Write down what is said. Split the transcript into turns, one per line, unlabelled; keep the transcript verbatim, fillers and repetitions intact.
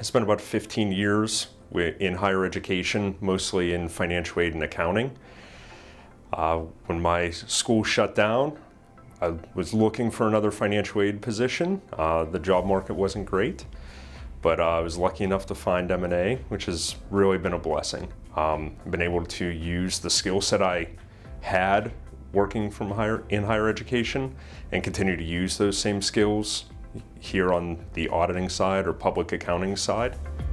spent about fifteen years in higher education, mostly in financial aid and accounting. Uh, when my school shut down, I was looking for another financial aid position. Uh, the job market wasn't great, but uh, I was lucky enough to find M and A, which has really been a blessing. Um, I've been able to use the skill set I had working from higher, in higher education and continue to use those same skills here on the auditing side or public accounting side.